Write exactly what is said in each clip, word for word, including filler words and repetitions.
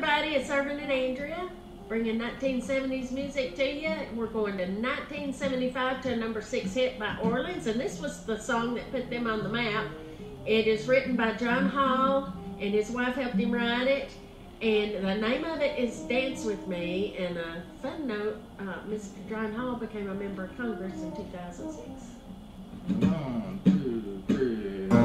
everybody, it's Irvin and Andrea, bringing nineteen seventies music to you. We're going to nineteen seventy-five to a number six hit by Orleans, and this was the song that put them on the map. It is written by John Hall, and his wife helped him write it, and the name of it is Dance With Me. And a fun note, uh, Mister John Hall became a member of Congress in two thousand six. One, two, three.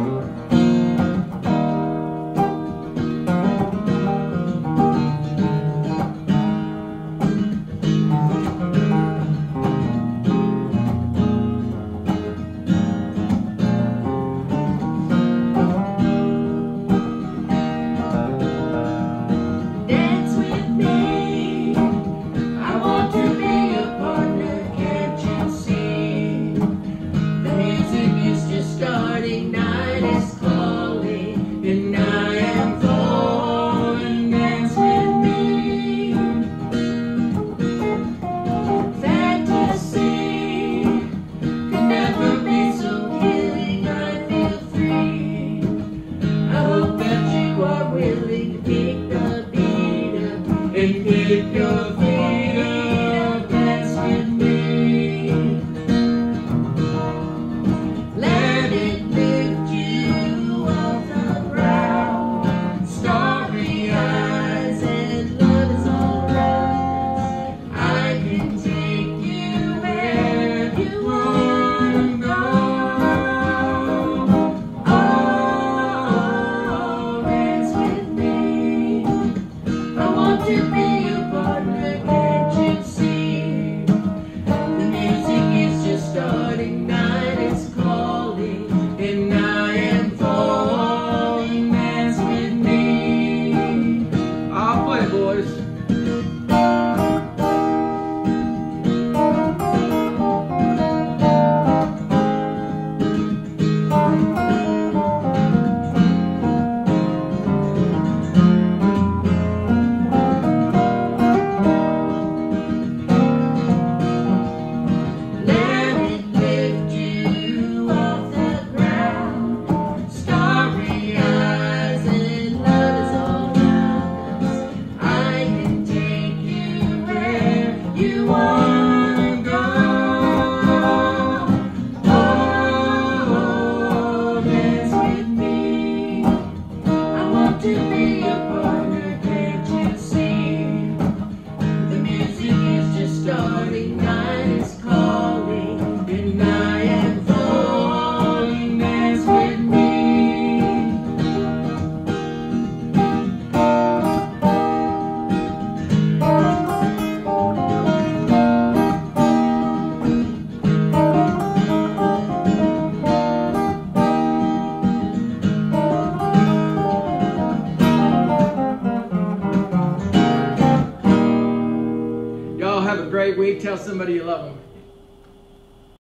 Keep your feet up, dance with me. Let it lift you off the ground. Starry eyes and love is all around us. I can take you where you wanna go. Oh, dance with me. I want to be Have a great week. Tell somebody you love them.